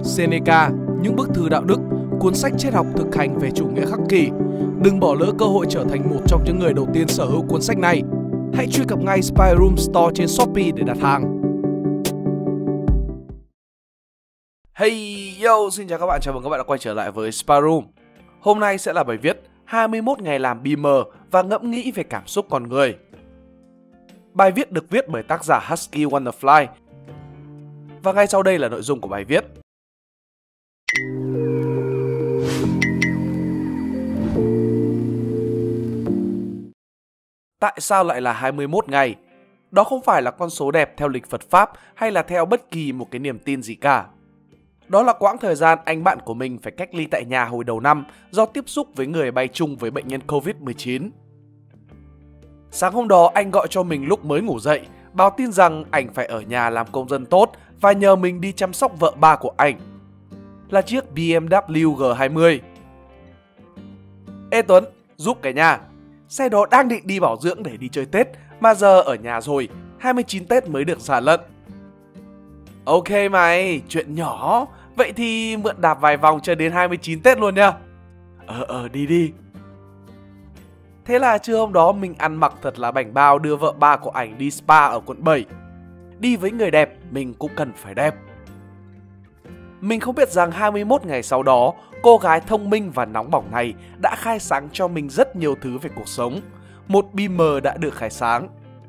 Seneca, Những bức thư đạo đức, cuốn sách triết học thực hành về chủ nghĩa khắc kỷ. Đừng bỏ lỡ cơ hội trở thành một trong những người đầu tiên sở hữu cuốn sách này. Hãy truy cập ngay Spy Room Store trên Shopee để đặt hàng. Hey yo, xin chào các bạn, chào mừng các bạn đã quay trở lại với Spy Room. Hôm nay sẽ là bài viết 21 ngày làm Beamer và ngẫm nghĩ về cảm xúc con người. Bài viết được viết bởi tác giả Husky Wonderfly. Và ngay sau đây là nội dung của bài viết. Tại sao lại là 21 ngày? Đó không phải là con số đẹp theo lịch Phật Pháp hay là theo bất kỳ một cái niềm tin gì cả. Đó là quãng thời gian anh bạn của mình phải cách ly tại nhà hồi đầu năm do tiếp xúc với người bay chung với bệnh nhân Covid-19. Sáng hôm đó anh gọi cho mình lúc mới ngủ dậy, báo tin rằng anh phải ở nhà làm công dân tốt và nhờ mình đi chăm sóc vợ ba của anh, là chiếc BMW G20. Ê Tuấn, giúp cái nhà. Xe đó đang định đi bảo dưỡng để đi chơi Tết, mà giờ ở nhà rồi, 29 Tết mới được xả lận. Ok mày, chuyện nhỏ. Vậy thì mượn đạp vài vòng chơi đến 29 Tết luôn nha. Đi. Thế là trưa hôm đó mình ăn mặc thật là bảnh bao đưa vợ ba của ảnh đi spa ở quận 7. Đi với người đẹp, mình cũng cần phải đẹp. Mình không biết rằng 21 ngày sau đó, cô gái thông minh và nóng bỏng này đã khai sáng cho mình rất nhiều thứ về cuộc sống. Một Beamer đã được khai sáng.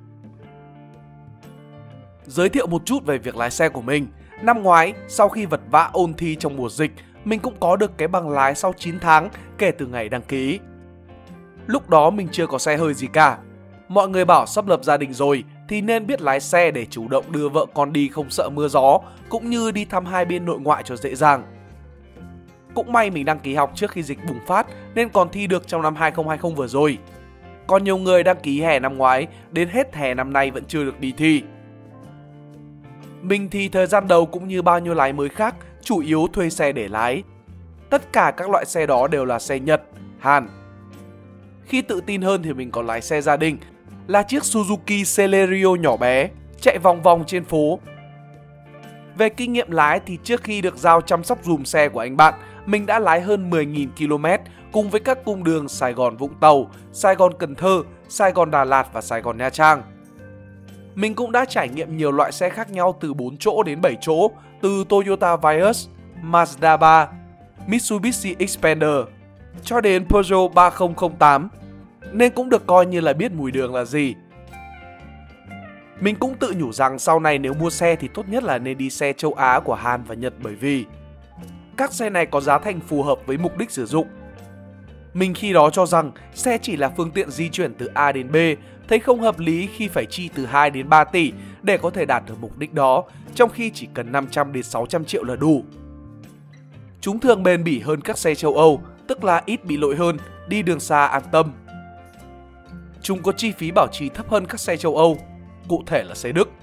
Giới thiệu một chút về việc lái xe của mình. Năm ngoái, sau khi vật vã ôn thi trong mùa dịch, mình cũng có được cái bằng lái sau 9 tháng kể từ ngày đăng ký. Lúc đó mình chưa có xe hơi gì cả. Mọi người bảo sắp lập gia đình rồi thì nên biết lái xe để chủ động đưa vợ con đi không sợ mưa gió, cũng như đi thăm hai bên nội ngoại cho dễ dàng. Cũng may mình đăng ký học trước khi dịch bùng phát nên còn thi được trong năm 2020 vừa rồi. Còn nhiều người đăng ký hè năm ngoái đến hết hè năm nay vẫn chưa được đi thi. Mình thì thời gian đầu cũng như bao nhiêu lái mới khác, chủ yếu thuê xe để lái. Tất cả các loại xe đó đều là xe Nhật, Hàn. Khi tự tin hơn thì mình còn lái xe gia đình, là chiếc Suzuki Celerio nhỏ bé, chạy vòng vòng trên phố. Về kinh nghiệm lái thì trước khi được giao chăm sóc dùm xe của anh bạn, mình đã lái hơn 10.000 km cùng với các cung đường Sài Gòn Vũng Tàu, Sài Gòn Cần Thơ, Sài Gòn Đà Lạt và Sài Gòn Nha Trang. Mình cũng đã trải nghiệm nhiều loại xe khác nhau từ 4 chỗ đến 7 chỗ, từ Toyota Vios, Mazda 3, Mitsubishi Xpander cho đến Peugeot 3008, nên cũng được coi như là biết mùi đường là gì. Mình cũng tự nhủ rằng sau này nếu mua xe thì tốt nhất là nên đi xe châu Á của Hàn và Nhật, bởi vì các xe này có giá thành phù hợp với mục đích sử dụng. Mình khi đó cho rằng xe chỉ là phương tiện di chuyển từ A đến B, thấy không hợp lý khi phải chi từ 2 đến 3 tỷ để có thể đạt được mục đích đó, trong khi chỉ cần 500 đến 600 triệu là đủ. Chúng thường bền bỉ hơn các xe châu Âu, tức là ít bị lỗi hơn, đi đường xa an tâm. Chúng có chi phí bảo trì thấp hơn các xe châu Âu, cụ thể là xe Đức.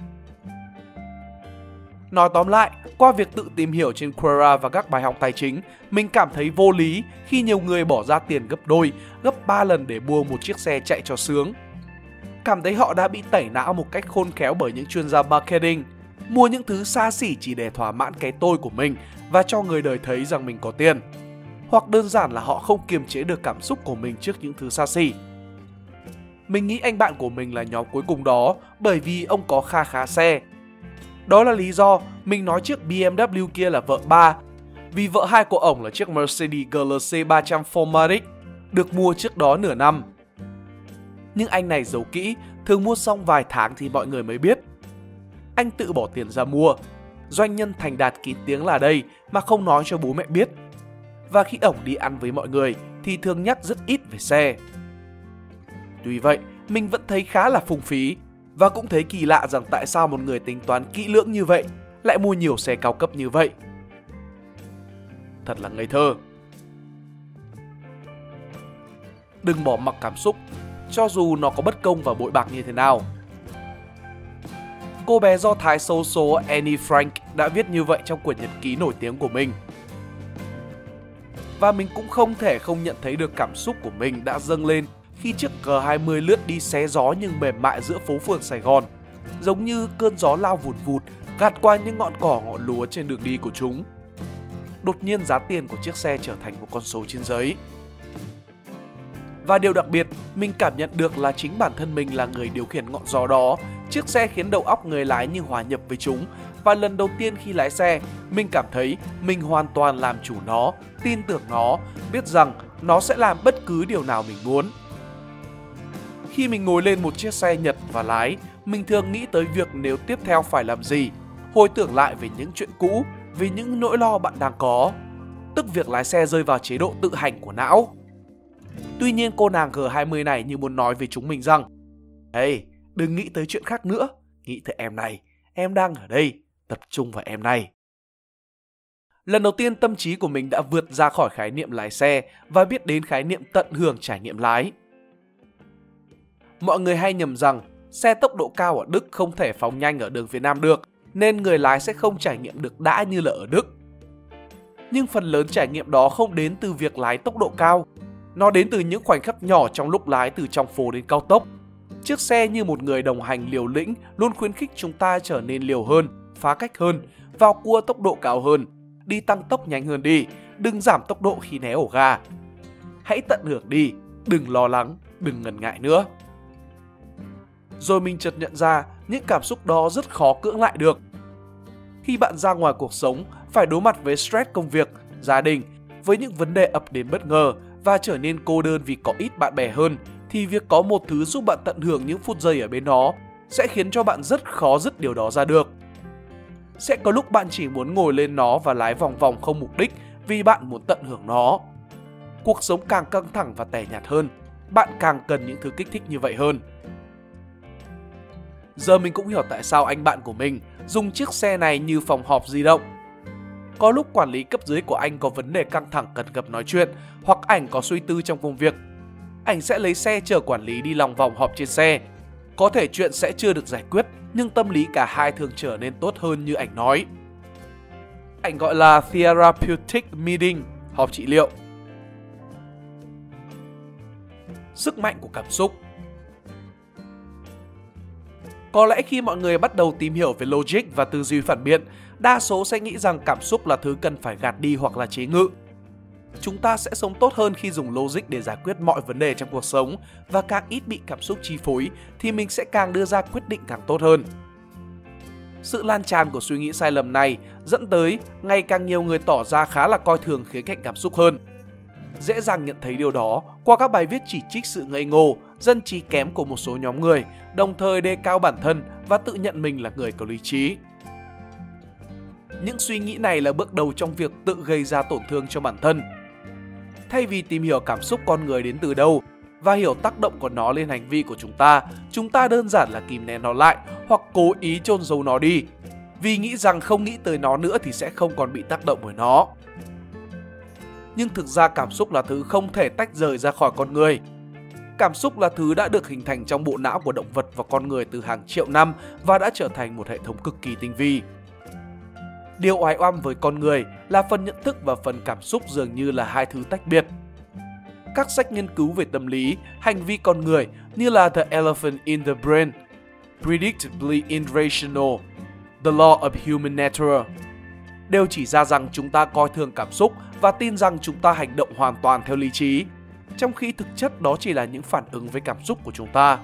Nói tóm lại, qua việc tự tìm hiểu trên Quora và các bài học tài chính, mình cảm thấy vô lý khi nhiều người bỏ ra tiền gấp đôi, gấp 3 lần để mua một chiếc xe chạy cho sướng. Cảm thấy họ đã bị tẩy não một cách khôn khéo bởi những chuyên gia marketing, mua những thứ xa xỉ chỉ để thỏa mãn cái tôi của mình và cho người đời thấy rằng mình có tiền. Hoặc đơn giản là họ không kiềm chế được cảm xúc của mình trước những thứ xa xỉ. Mình nghĩ anh bạn của mình là nhóm cuối cùng đó, bởi vì ông có kha khá xe. Đó là lý do mình nói chiếc BMW kia là vợ ba, vì vợ hai của ổng là chiếc Mercedes GLC 300 4MATIC, được mua trước đó nửa năm. Nhưng anh này giấu kỹ, thường mua xong vài tháng thì mọi người mới biết. Anh tự bỏ tiền ra mua, doanh nhân thành đạt kín tiếng là đây mà không nói cho bố mẹ biết. Và khi ổng đi ăn với mọi người thì thường nhắc rất ít về xe. Tuy vậy, mình vẫn thấy khá là phung phí và cũng thấy kỳ lạ rằng tại sao một người tính toán kỹ lưỡng như vậy lại mua nhiều xe cao cấp như vậy. Thật là ngây thơ. Đừng bỏ mặc cảm xúc, cho dù nó có bất công và bội bạc như thế nào. Cô bé Do Thái xấu số Annie Frank đã viết như vậy trong quyển nhật ký nổi tiếng của mình. Và mình cũng không thể không nhận thấy được cảm xúc của mình đã dâng lên khi chiếc G20 lướt đi xé gió nhưng mềm mại giữa phố phường Sài Gòn, giống như cơn gió lao vụt vụt gạt qua những ngọn cỏ ngọn lúa trên đường đi của chúng. đột nhiên giá tiền của chiếc xe trở thành một con số trên giấy. Và điều đặc biệt, mình cảm nhận được là chính bản thân mình là người điều khiển ngọn gió đó. Chiếc xe khiến đầu óc người lái như hòa nhập với chúng. Và lần đầu tiên khi lái xe, mình cảm thấy mình hoàn toàn làm chủ nó, tin tưởng nó, biết rằng nó sẽ làm bất cứ điều nào mình muốn. Khi mình ngồi lên một chiếc xe Nhật và lái, mình thường nghĩ tới việc nếu tiếp theo phải làm gì, hồi tưởng lại về những chuyện cũ, về những nỗi lo bạn đang có, tức việc lái xe rơi vào chế độ tự hành của não. Tuy nhiên cô nàng G20 này như muốn nói với chúng mình rằng: "Hey, đừng nghĩ tới chuyện khác nữa, nghĩ tới em này, em đang ở đây, tập trung vào em này." Lần đầu tiên tâm trí của mình đã vượt ra khỏi khái niệm lái xe và biết đến khái niệm tận hưởng trải nghiệm lái. Mọi người hay nhầm rằng xe tốc độ cao ở Đức không thể phóng nhanh ở đường Việt Nam được, nên người lái sẽ không trải nghiệm được đã như là ở Đức. Nhưng phần lớn trải nghiệm đó không đến từ việc lái tốc độ cao. Nó đến từ những khoảnh khắc nhỏ trong lúc lái từ trong phố đến cao tốc. Chiếc xe như một người đồng hành liều lĩnh, luôn khuyến khích chúng ta trở nên liều hơn, phá cách hơn, vào cua tốc độ cao hơn, đi tăng tốc nhanh hơn đi, đừng giảm tốc độ khi né ổ ga. Hãy tận hưởng đi, đừng lo lắng, đừng ngần ngại nữa. Rồi mình chợt nhận ra những cảm xúc đó rất khó cưỡng lại được. Khi bạn ra ngoài cuộc sống, phải đối mặt với stress công việc, gia đình, với những vấn đề ập đến bất ngờ và trở nên cô đơn vì có ít bạn bè hơn, thì việc có một thứ giúp bạn tận hưởng những phút giây ở bên đó sẽ khiến cho bạn rất khó dứt điều đó ra được. Sẽ có lúc bạn chỉ muốn ngồi lên nó và lái vòng vòng không mục đích vì bạn muốn tận hưởng nó. Cuộc sống càng căng thẳng và tẻ nhạt hơn, bạn càng cần những thứ kích thích như vậy hơn. Giờ mình cũng hiểu tại sao anh bạn của mình dùng chiếc xe này như phòng họp di động. Có lúc quản lý cấp dưới của anh có vấn đề căng thẳng cần gặp nói chuyện, hoặc ảnh có suy tư trong công việc, ảnh sẽ lấy xe chở quản lý đi lòng vòng họp trên xe. Có thể chuyện sẽ chưa được giải quyết, nhưng tâm lý cả hai thường trở nên tốt hơn như ảnh nói. Ảnh gọi là therapeutic meeting, họp trị liệu. Sức mạnh của cảm xúc. Có lẽ khi mọi người bắt đầu tìm hiểu về logic và tư duy phản biện, đa số sẽ nghĩ rằng cảm xúc là thứ cần phải gạt đi hoặc là chế ngự. Chúng ta sẽ sống tốt hơn khi dùng logic để giải quyết mọi vấn đề trong cuộc sống, và càng ít bị cảm xúc chi phối thì mình sẽ càng đưa ra quyết định càng tốt hơn. Sự lan tràn của suy nghĩ sai lầm này dẫn tới ngày càng nhiều người tỏ ra khá là coi thường khía cạnh cảm xúc hơn. Dễ dàng nhận thấy điều đó qua các bài viết chỉ trích sự ngây ngô, dân trí kém của một số nhóm người, đồng thời đề cao bản thân và tự nhận mình là người có lý trí. Những suy nghĩ này là bước đầu trong việc tự gây ra tổn thương cho bản thân. Thay vì tìm hiểu cảm xúc con người đến từ đâu và hiểu tác động của nó lên hành vi của chúng ta đơn giản là kìm nén nó lại hoặc cố ý chôn giấu nó đi, vì nghĩ rằng không nghĩ tới nó nữa thì sẽ không còn bị tác động bởi nó. Nhưng thực ra cảm xúc là thứ không thể tách rời ra khỏi con người. Cảm xúc là thứ đã được hình thành trong bộ não của động vật và con người từ hàng triệu năm và đã trở thành một hệ thống cực kỳ tinh vi. Điều oái oăm với con người là phần nhận thức và phần cảm xúc dường như là hai thứ tách biệt. Các sách nghiên cứu về tâm lý, hành vi con người như là The Elephant in the Brain, Predictably Irrational, The Law of Human Nature đều chỉ ra rằng chúng ta coi thường cảm xúc và tin rằng chúng ta hành động hoàn toàn theo lý trí, trong khi thực chất đó chỉ là những phản ứng với cảm xúc của chúng ta.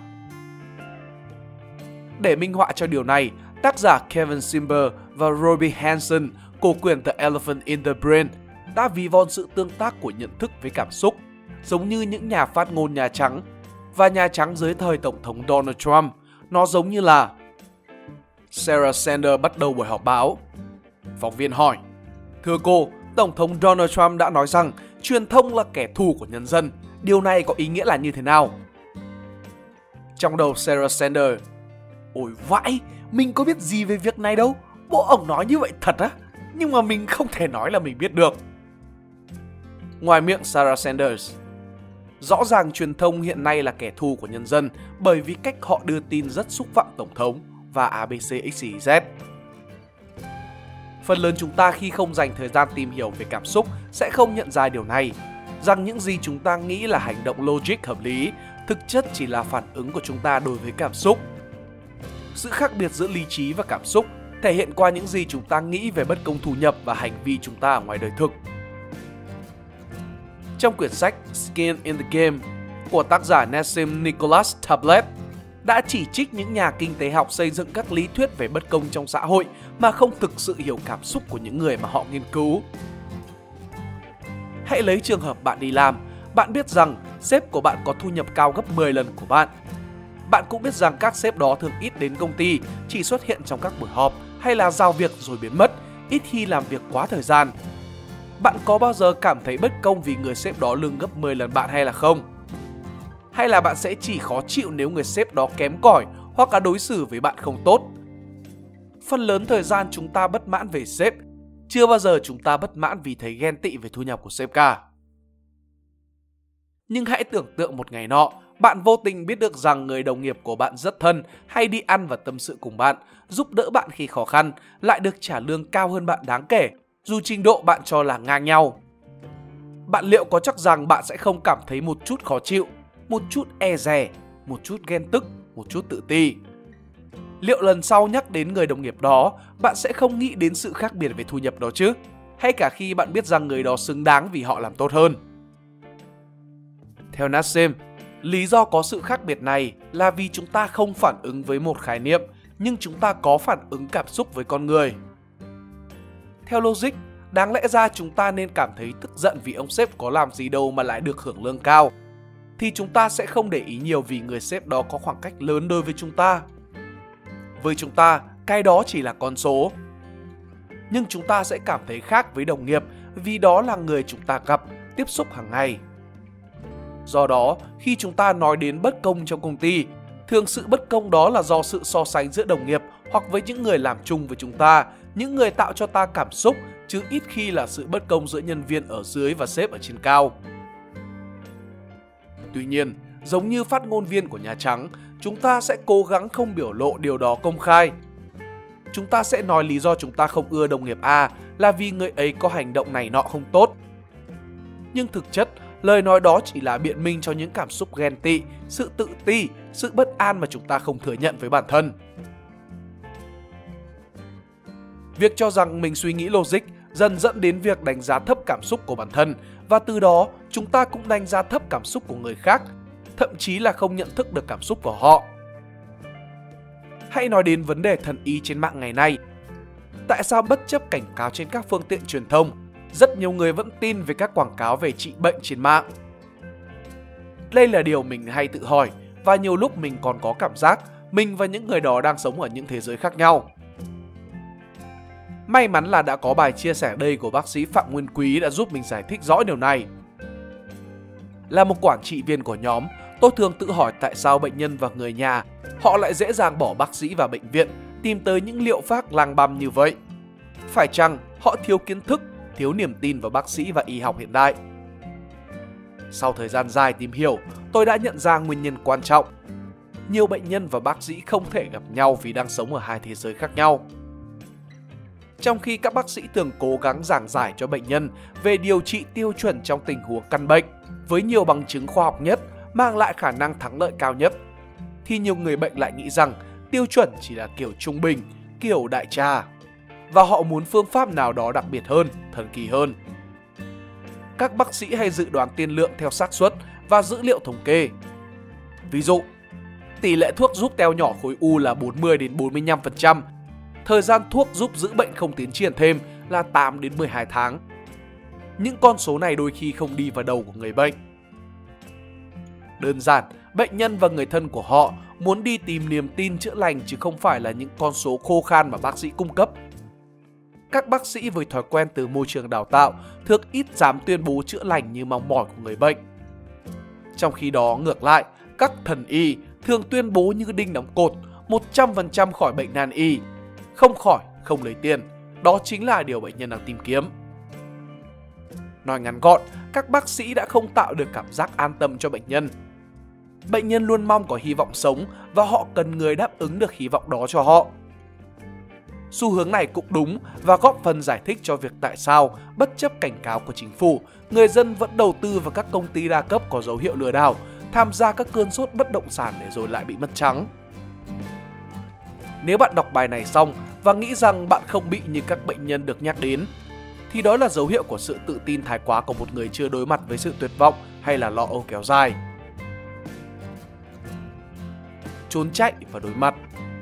Để minh họa cho điều này, tác giả Kevin Simber và Robbie Hansen của quyển The Elephant in the Brain đã ví von sự tương tác của nhận thức với cảm xúc, giống như những nhà phát ngôn Nhà Trắng và Nhà Trắng dưới thời Tổng thống Donald Trump. Nó giống như là Sarah Sanders bắt đầu buổi họp báo. Phóng viên hỏi: "Thưa cô, Tổng thống Donald Trump đã nói rằng truyền thông là kẻ thù của nhân dân. Điều này có ý nghĩa là như thế nào?" Trong đầu Sarah Sanders: "Ôi vãi, mình có biết gì về việc này đâu. Bộ ổng nói như vậy thật á? Nhưng mà mình không thể nói là mình biết được." Ngoài miệng Sarah Sanders: "Rõ ràng truyền thông hiện nay là kẻ thù của nhân dân bởi vì cách họ đưa tin rất xúc phạm Tổng thống và ABCXYZ." Phần lớn chúng ta khi không dành thời gian tìm hiểu về cảm xúc sẽ không nhận ra điều này, rằng những gì chúng ta nghĩ là hành động logic hợp lý, thực chất chỉ là phản ứng của chúng ta đối với cảm xúc. Sự khác biệt giữa lý trí và cảm xúc thể hiện qua những gì chúng ta nghĩ về bất công thu nhập và hành vi chúng ta ở ngoài đời thực. Trong quyển sách Skin in the Game của tác giả Nassim Nicholas Taleb đã chỉ trích những nhà kinh tế học xây dựng các lý thuyết về bất công trong xã hội mà không thực sự hiểu cảm xúc của những người mà họ nghiên cứu. Hãy lấy trường hợp bạn đi làm, bạn biết rằng sếp của bạn có thu nhập cao gấp 10 lần của bạn. Bạn cũng biết rằng các sếp đó thường ít đến công ty, chỉ xuất hiện trong các buổi họp hay là giao việc rồi biến mất, ít khi làm việc quá thời gian. Bạn có bao giờ cảm thấy bất công vì người sếp đó lương gấp 10 lần bạn hay là không? Hay là bạn sẽ chỉ khó chịu nếu người sếp đó kém cỏi hoặc là đối xử với bạn không tốt? Phần lớn thời gian chúng ta bất mãn về sếp, chưa bao giờ chúng ta bất mãn vì thấy ghen tị về thu nhập của sếp cả. Nhưng hãy tưởng tượng một ngày nọ, bạn vô tình biết được rằng người đồng nghiệp của bạn rất thân, hay đi ăn và tâm sự cùng bạn, giúp đỡ bạn khi khó khăn, lại được trả lương cao hơn bạn đáng kể, dù trình độ bạn cho là ngang nhau. Bạn liệu có chắc rằng bạn sẽ không cảm thấy một chút khó chịu, một chút e dè, một chút ghen tức, một chút tự ti? Liệu lần sau nhắc đến người đồng nghiệp đó, bạn sẽ không nghĩ đến sự khác biệt về thu nhập đó chứ? Hay cả khi bạn biết rằng người đó xứng đáng vì họ làm tốt hơn? Theo Nassim, lý do có sự khác biệt này là vì chúng ta không phản ứng với một khái niệm, nhưng chúng ta có phản ứng cảm xúc với con người. Theo logic, đáng lẽ ra chúng ta nên cảm thấy tức giận vì ông sếp có làm gì đâu mà lại được hưởng lương cao. Thì chúng ta sẽ không để ý nhiều vì người sếp đó có khoảng cách lớn đối với chúng ta. Với chúng ta, cái đó chỉ là con số. Nhưng chúng ta sẽ cảm thấy khác với đồng nghiệp vì đó là người chúng ta gặp, tiếp xúc hàng ngày. Do đó, khi chúng ta nói đến bất công trong công ty, thường sự bất công đó là do sự so sánh giữa đồng nghiệp hoặc với những người làm chung với chúng ta, những người tạo cho ta cảm xúc, chứ ít khi là sự bất công giữa nhân viên ở dưới và sếp ở trên cao. Tuy nhiên, giống như phát ngôn viên của Nhà Trắng, chúng ta sẽ cố gắng không biểu lộ điều đó công khai. Chúng ta sẽ nói lý do chúng ta không ưa đồng nghiệp A là vì người ấy có hành động này nọ không tốt. Nhưng thực chất, lời nói đó chỉ là biện minh cho những cảm xúc ghen tị, sự tự ti, sự bất an mà chúng ta không thừa nhận với bản thân. Việc cho rằng mình suy nghĩ logic dần dẫn đến việc đánh giá thấp cảm xúc của bản thân, và từ đó chúng ta cũng đánh giá thấp cảm xúc của người khác, thậm chí là không nhận thức được cảm xúc của họ. Hãy nói đến vấn đề thần ý trên mạng ngày nay. Tại sao bất chấp cảnh cáo trên các phương tiện truyền thông, rất nhiều người vẫn tin về các quảng cáo về trị bệnh trên mạng? Đây là điều mình hay tự hỏi, và nhiều lúc mình còn có cảm giác mình và những người đó đang sống ở những thế giới khác nhau. May mắn là đã có bài chia sẻ đây của bác sĩ Phạm Nguyên Quý đã giúp mình giải thích rõ điều này. Là một quản trị viên của nhóm, tôi thường tự hỏi tại sao bệnh nhân và người nhà họ lại dễ dàng bỏ bác sĩ và bệnh viện, tìm tới những liệu pháp lang băm như vậy. Phải chăng họ thiếu kiến thức, thiếu niềm tin vào bác sĩ và y học hiện đại? Sau thời gian dài tìm hiểu, tôi đã nhận ra nguyên nhân quan trọng. Nhiều bệnh nhân và bác sĩ không thể gặp nhau vì đang sống ở hai thế giới khác nhau. Trong khi các bác sĩ thường cố gắng giảng giải cho bệnh nhân về điều trị tiêu chuẩn trong tình huống căn bệnh, với nhiều bằng chứng khoa học nhất, mang lại khả năng thắng lợi cao nhất, thì nhiều người bệnh lại nghĩ rằng tiêu chuẩn chỉ là kiểu trung bình, kiểu đại trà, và họ muốn phương pháp nào đó đặc biệt hơn, thần kỳ hơn. Các bác sĩ hay dự đoán tiên lượng theo xác suất và dữ liệu thống kê. Ví dụ, tỷ lệ thuốc giúp teo nhỏ khối u là 40 đến 45%, thời gian thuốc giúp giữ bệnh không tiến triển thêm là 8 đến 12 tháng. Những con số này đôi khi không đi vào đầu của người bệnh. Đơn giản, bệnh nhân và người thân của họ muốn đi tìm niềm tin chữa lành chứ không phải là những con số khô khan mà bác sĩ cung cấp. Các bác sĩ với thói quen từ môi trường đào tạo thường ít dám tuyên bố chữa lành như mong mỏi của người bệnh. Trong khi đó, ngược lại, các thần y thường tuyên bố như đinh đóng cột 100% khỏi bệnh nan y, không khỏi, không lấy tiền. Đó chính là điều bệnh nhân đang tìm kiếm. Nói ngắn gọn, các bác sĩ đã không tạo được cảm giác an tâm cho bệnh nhân. Bệnh nhân luôn mong có hy vọng sống và họ cần người đáp ứng được hy vọng đó cho họ. Xu hướng này cũng đúng và góp phần giải thích cho việc tại sao, bất chấp cảnh cáo của chính phủ, người dân vẫn đầu tư vào các công ty đa cấp có dấu hiệu lừa đảo, tham gia các cơn sốt bất động sản để rồi lại bị mất trắng. Nếu bạn đọc bài này xong và nghĩ rằng bạn không bị như các bệnh nhân được nhắc đến, thì đó là dấu hiệu của sự tự tin thái quá của một người chưa đối mặt với sự tuyệt vọng hay là lo âu kéo dài. Trốn chạy và đối mặt.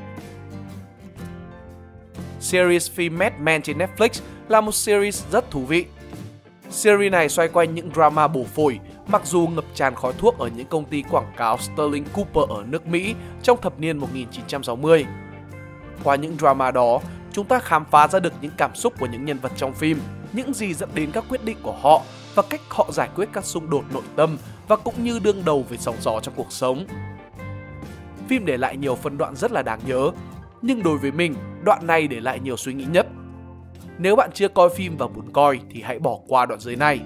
Series phim Mad Men trên Netflix là một series rất thú vị. Series này xoay quanh những drama bổ phổi, mặc dù ngập tràn khói thuốc ở những công ty quảng cáo Sterling Cooper ở nước Mỹ trong thập niên 1960. Qua những drama đó, chúng ta khám phá ra được những cảm xúc của những nhân vật trong phim, những gì dẫn đến các quyết định của họ và cách họ giải quyết các xung đột nội tâm và cũng như đương đầu với sóng gió trong cuộc sống. Phim để lại nhiều phân đoạn rất là đáng nhớ, nhưng đối với mình, đoạn này để lại nhiều suy nghĩ nhất. Nếu bạn chưa coi phim và muốn coi thì hãy bỏ qua đoạn dưới này.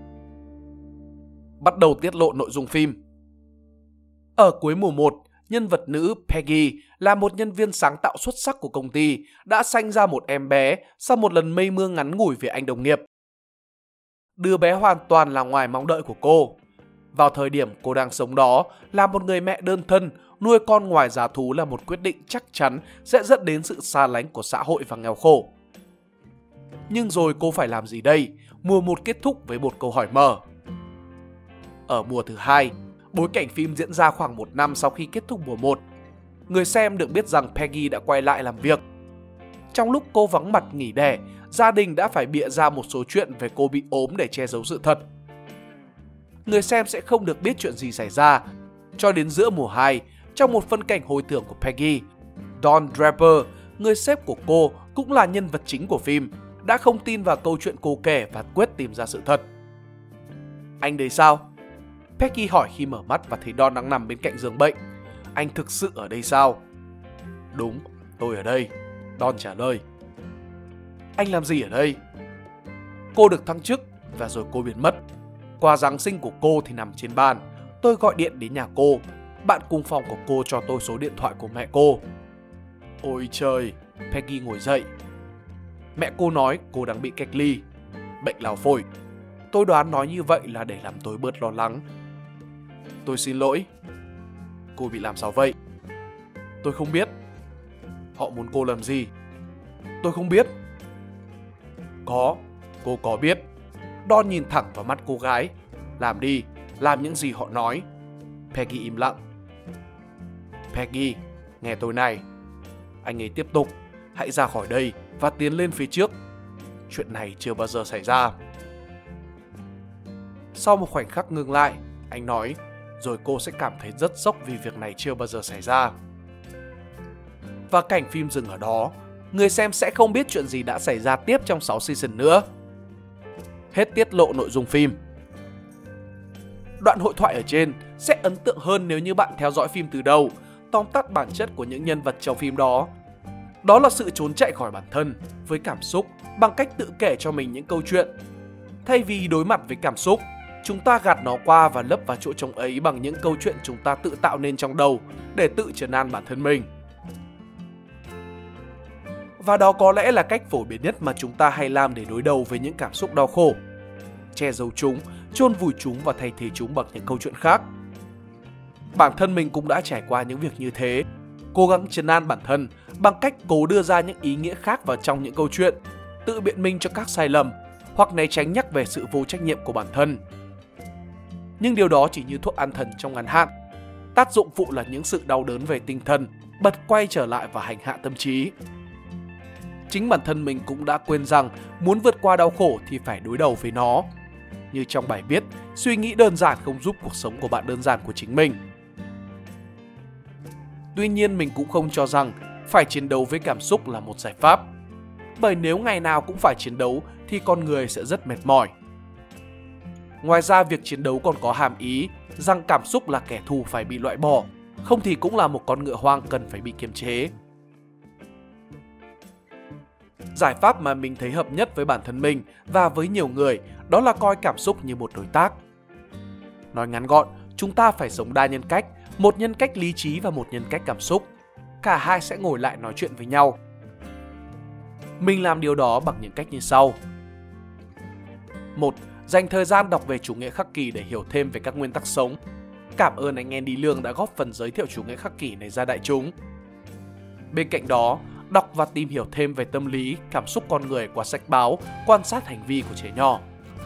Bắt đầu tiết lộ nội dung phim. Ở cuối mùa 1, nhân vật nữ Peggy là một nhân viên sáng tạo xuất sắc của công ty đã sanh ra một em bé sau một lần mây mưa ngắn ngủi với anh đồng nghiệp. Đứa bé hoàn toàn là ngoài mong đợi của cô. Vào thời điểm cô đang sống đó, là một người mẹ đơn thân, nuôi con ngoài giá thú là một quyết định chắc chắn sẽ dẫn đến sự xa lánh của xã hội và nghèo khổ. Nhưng rồi cô phải làm gì đây? Mùa 1 kết thúc với một câu hỏi mở. Ở mùa thứ 2, bối cảnh phim diễn ra khoảng 1 năm sau khi kết thúc mùa 1. Người xem được biết rằng Peggy đã quay lại làm việc. Trong lúc cô vắng mặt nghỉ đẻ, gia đình đã phải bịa ra một số chuyện về cô bị ốm để che giấu sự thật. Người xem sẽ không được biết chuyện gì xảy ra cho đến giữa mùa 2, trong một phân cảnh hồi tưởng của Peggy. Don Draper, người sếp của cô cũng là nhân vật chính của phim, đã không tin vào câu chuyện cô kể và quyết tìm ra sự thật. Anh đấy sao? Peggy hỏi khi mở mắt và thấy Don đang nằm bên cạnh giường bệnh. Anh thực sự ở đây sao? Đúng, tôi ở đây, Don trả lời. Anh làm gì ở đây? Cô được thăng chức và rồi cô biến mất. Quà Giáng sinh của cô thì nằm trên bàn. Tôi gọi điện đến nhà cô. Bạn cùng phòng của cô cho tôi số điện thoại của mẹ cô. Ôi trời, Peggy ngồi dậy. Mẹ cô nói cô đang bị cách ly, bệnh lao phổi. Tôi đoán nói như vậy là để làm tôi bớt lo lắng. Tôi xin lỗi. Cô bị làm sao vậy? Tôi không biết. Họ muốn cô làm gì? Tôi không biết. Cô có biết. Don nhìn thẳng vào mắt cô gái. Làm đi, làm những gì họ nói. Peggy im lặng. Peggy, nghe tôi này. Anh ấy tiếp tục. Hãy ra khỏi đây và tiến lên phía trước. Chuyện này chưa bao giờ xảy ra. Sau một khoảnh khắc ngừng lại, anh nói, rồi cô sẽ cảm thấy rất sốc vì việc này chưa bao giờ xảy ra. Và cảnh phim dừng ở đó. Người xem sẽ không biết chuyện gì đã xảy ra tiếp trong 6 season nữa. Hết tiết lộ nội dung phim. Đoạn hội thoại ở trên sẽ ấn tượng hơn nếu như bạn theo dõi phim từ đầu, tóm tắt bản chất của những nhân vật trong phim đó. Đó là sự trốn chạy khỏi bản thân với cảm xúc bằng cách tự kể cho mình những câu chuyện. Thay vì đối mặt với cảm xúc, chúng ta gạt nó qua và lấp vào chỗ trống ấy bằng những câu chuyện chúng ta tự tạo nên trong đầu để tự trấn an bản thân mình. Và đó có lẽ là cách phổ biến nhất mà chúng ta hay làm để đối đầu với những cảm xúc đau khổ. Che giấu chúng, chôn vùi chúng và thay thế chúng bằng những câu chuyện khác. Bản thân mình cũng đã trải qua những việc như thế. Cố gắng trấn an bản thân bằng cách cố đưa ra những ý nghĩa khác vào trong những câu chuyện, tự biện minh cho các sai lầm hoặc né tránh nhắc về sự vô trách nhiệm của bản thân. Nhưng điều đó chỉ như thuốc an thần trong ngắn hạn. Tác dụng phụ là những sự đau đớn về tinh thần, bật quay trở lại và hành hạ tâm trí. Chính bản thân mình cũng đã quên rằng muốn vượt qua đau khổ thì phải đối đầu với nó. Như trong bài viết, suy nghĩ đơn giản không giúp cuộc sống của bạn đơn giản của chính mình. Tuy nhiên mình cũng không cho rằng phải chiến đấu với cảm xúc là một giải pháp. Bởi nếu ngày nào cũng phải chiến đấu thì con người sẽ rất mệt mỏi. Ngoài ra việc chiến đấu còn có hàm ý rằng cảm xúc là kẻ thù phải bị loại bỏ, không thì cũng là một con ngựa hoang cần phải bị kiềm chế. Giải pháp mà mình thấy hợp nhất với bản thân mình và với nhiều người đó là coi cảm xúc như một đối tác. Nói ngắn gọn, chúng ta phải sống đa nhân cách, một nhân cách lý trí và một nhân cách cảm xúc. Cả hai sẽ ngồi lại nói chuyện với nhau. Mình làm điều đó bằng những cách như sau. 1. Dành thời gian đọc về chủ nghĩa khắc kỷ để hiểu thêm về các nguyên tắc sống. Cảm ơn anh Andy Lương đã góp phần giới thiệu chủ nghĩa khắc kỷ này ra đại chúng. Bên cạnh đó, đọc và tìm hiểu thêm về tâm lý, cảm xúc con người qua sách báo, quan sát hành vi của trẻ nhỏ.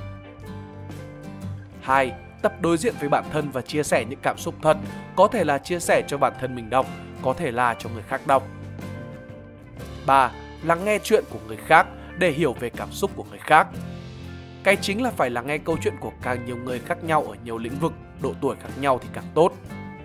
2. Tập đối diện với bản thân và chia sẻ những cảm xúc thật, có thể là chia sẻ cho bản thân mình đọc, có thể là cho người khác đọc. 3. Lắng nghe chuyện của người khác để hiểu về cảm xúc của người khác. Cái chính là phải lắng nghe câu chuyện của càng nhiều người khác nhau ở nhiều lĩnh vực, độ tuổi khác nhau thì càng tốt.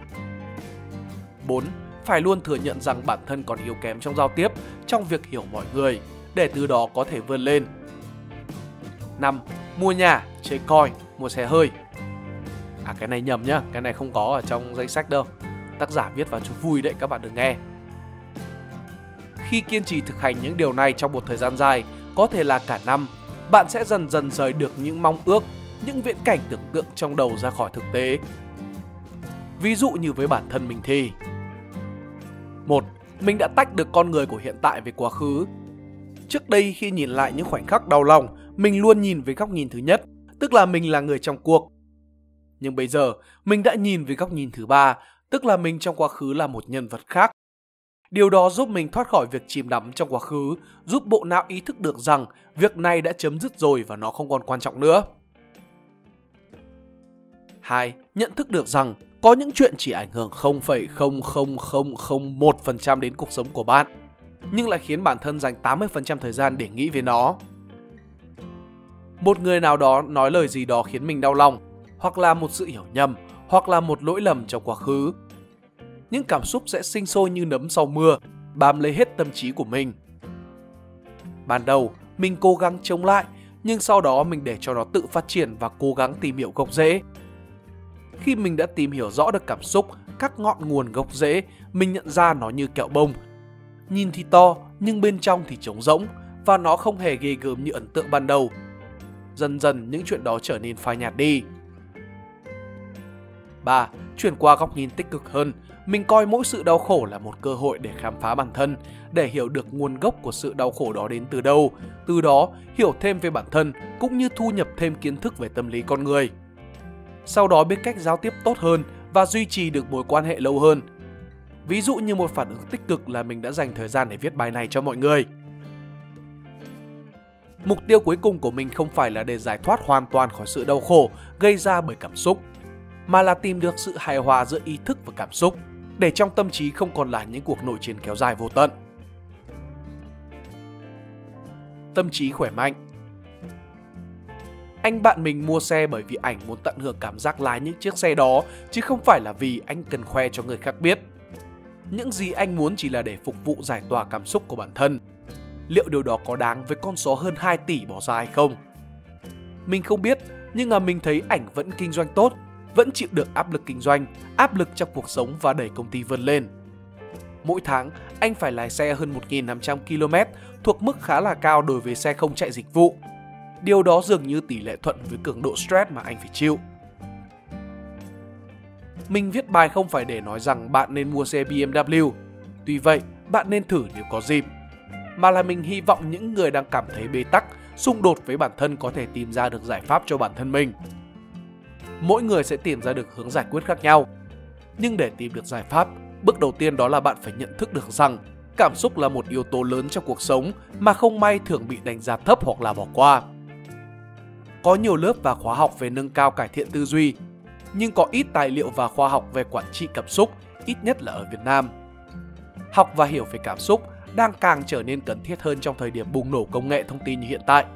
4. Phải luôn thừa nhận rằng bản thân còn yếu kém trong giao tiếp, trong việc hiểu mọi người, để từ đó có thể vươn lên. 5. Mua nhà, chơi coin, mua xe hơi. Cái này nhầm nhá, cái này không có ở trong danh sách đâu. Tác giả viết vào cho vui đấy, các bạn đừng nghe. Khi kiên trì thực hành những điều này trong một thời gian dài, có thể là cả năm, bạn sẽ dần dần rời được những mong ước, những viễn cảnh tưởng tượng trong đầu ra khỏi thực tế. Ví dụ như với bản thân mình thì 1. Mình đã tách được con người của hiện tại với quá khứ. Trước đây khi nhìn lại những khoảnh khắc đau lòng, mình luôn nhìn với góc nhìn thứ nhất, tức là mình là người trong cuộc. Nhưng bây giờ, mình đã nhìn với góc nhìn thứ ba, tức là mình trong quá khứ là một nhân vật khác. Điều đó giúp mình thoát khỏi việc chìm đắm trong quá khứ, giúp bộ não ý thức được rằng việc này đã chấm dứt rồi và nó không còn quan trọng nữa. 2. Nhận thức được rằng có những chuyện chỉ ảnh hưởng 0,00001% đến cuộc sống của bạn, nhưng lại khiến bản thân dành 80% thời gian để nghĩ về nó. Một người nào đó nói lời gì đó khiến mình đau lòng, hoặc là một sự hiểu nhầm, hoặc là một lỗi lầm trong quá khứ. Những cảm xúc sẽ sinh sôi như nấm sau mưa, bám lấy hết tâm trí của mình. Ban đầu, mình cố gắng chống lại, nhưng sau đó mình để cho nó tự phát triển và cố gắng tìm hiểu gốc rễ. Khi mình đã tìm hiểu rõ được cảm xúc, các ngọn nguồn gốc rễ, mình nhận ra nó như kẹo bông. Nhìn thì to, nhưng bên trong thì trống rỗng, và nó không hề ghê gớm như ấn tượng ban đầu. Dần dần những chuyện đó trở nên phai nhạt đi. 3. Chuyển qua góc nhìn tích cực hơn. Mình coi mỗi sự đau khổ là một cơ hội để khám phá bản thân, để hiểu được nguồn gốc của sự đau khổ đó đến từ đâu. Từ đó, hiểu thêm về bản thân, cũng như thu nhập thêm kiến thức về tâm lý con người. Sau đó biết cách giao tiếp tốt hơn và duy trì được mối quan hệ lâu hơn. Ví dụ như một phản ứng tích cực là mình đã dành thời gian để viết bài này cho mọi người. Mục tiêu cuối cùng của mình không phải là để giải thoát hoàn toàn khỏi sự đau khổ gây ra bởi cảm xúc, mà là tìm được sự hài hòa giữa ý thức và cảm xúc, để trong tâm trí không còn là những cuộc nổi chiến kéo dài vô tận. Tâm trí khỏe mạnh. Anh bạn mình mua xe bởi vì ảnh muốn tận hưởng cảm giác lái những chiếc xe đó, chứ không phải là vì anh cần khoe cho người khác biết. Những gì anh muốn chỉ là để phục vụ giải tỏa cảm xúc của bản thân. Liệu điều đó có đáng với con số hơn 2 tỷ bỏ ra hay không? Mình không biết, nhưng mà mình thấy ảnh vẫn kinh doanh tốt, vẫn chịu được áp lực kinh doanh, áp lực trong cuộc sống và đẩy công ty vươn lên. Mỗi tháng, anh phải lái xe hơn 1.500 km, thuộc mức khá là cao đối với xe không chạy dịch vụ. Điều đó dường như tỷ lệ thuận với cường độ stress mà anh phải chịu. Mình viết bài không phải để nói rằng bạn nên mua xe BMW. Tuy vậy, bạn nên thử nếu có dịp. Mà là mình hy vọng những người đang cảm thấy bế tắc, xung đột với bản thân có thể tìm ra được giải pháp cho bản thân mình. Mỗi người sẽ tìm ra được hướng giải quyết khác nhau. Nhưng để tìm được giải pháp, bước đầu tiên đó là bạn phải nhận thức được rằng cảm xúc là một yếu tố lớn trong cuộc sống mà không may thường bị đánh giá thấp hoặc là bỏ qua. Có nhiều lớp và khóa học về nâng cao cải thiện tư duy, nhưng có ít tài liệu và khoa học về quản trị cảm xúc, ít nhất là ở Việt Nam. Học và hiểu về cảm xúc đang càng trở nên cần thiết hơn trong thời điểm bùng nổ công nghệ thông tin như hiện tại.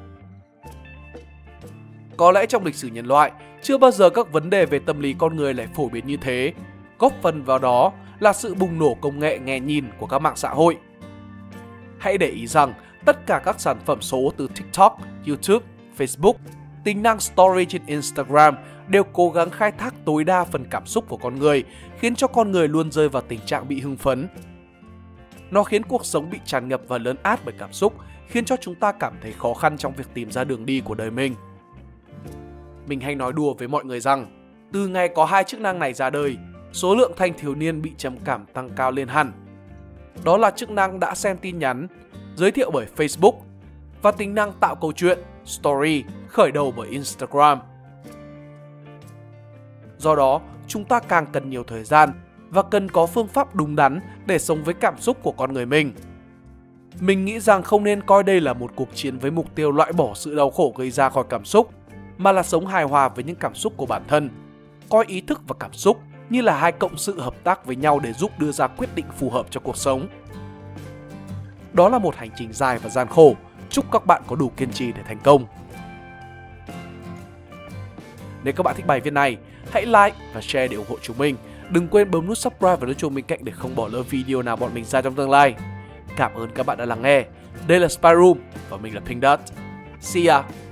Có lẽ trong lịch sử nhân loại, chưa bao giờ các vấn đề về tâm lý con người lại phổ biến như thế. Góp phần vào đó là sự bùng nổ công nghệ nghe nhìn của các mạng xã hội. Hãy để ý rằng tất cả các sản phẩm số từ TikTok, YouTube, Facebook, tính năng Story trên Instagram đều cố gắng khai thác tối đa phần cảm xúc của con người, khiến cho con người luôn rơi vào tình trạng bị hưng phấn. Nó khiến cuộc sống bị tràn ngập và lấn át bởi cảm xúc, khiến cho chúng ta cảm thấy khó khăn trong việc tìm ra đường đi của đời mình. Mình hay nói đùa với mọi người rằng, từ ngày có hai chức năng này ra đời, số lượng thanh thiếu niên bị trầm cảm tăng cao lên hẳn. Đó là chức năng đã xem tin nhắn, giới thiệu bởi Facebook, và tính năng tạo câu chuyện, Story, khởi đầu bởi Instagram. Do đó, chúng ta càng cần nhiều thời gian và cần có phương pháp đúng đắn để sống với cảm xúc của con người mình. Mình nghĩ rằng không nên coi đây là một cuộc chiến với mục tiêu loại bỏ sự đau khổ gây ra khỏi cảm xúc, mà là sống hài hòa với những cảm xúc của bản thân. Coi ý thức và cảm xúc như là hai cộng sự hợp tác với nhau để giúp đưa ra quyết định phù hợp cho cuộc sống. Đó là một hành trình dài và gian khổ. Chúc các bạn có đủ kiên trì để thành công. Nếu các bạn thích bài viết này, hãy like và share để ủng hộ chúng mình. Đừng quên bấm nút subscribe và nút chuông bên cạnh để không bỏ lỡ video nào bọn mình ra trong tương lai. Cảm ơn các bạn đã lắng nghe. Đây là Spy Room và mình là Pink Dot. See ya!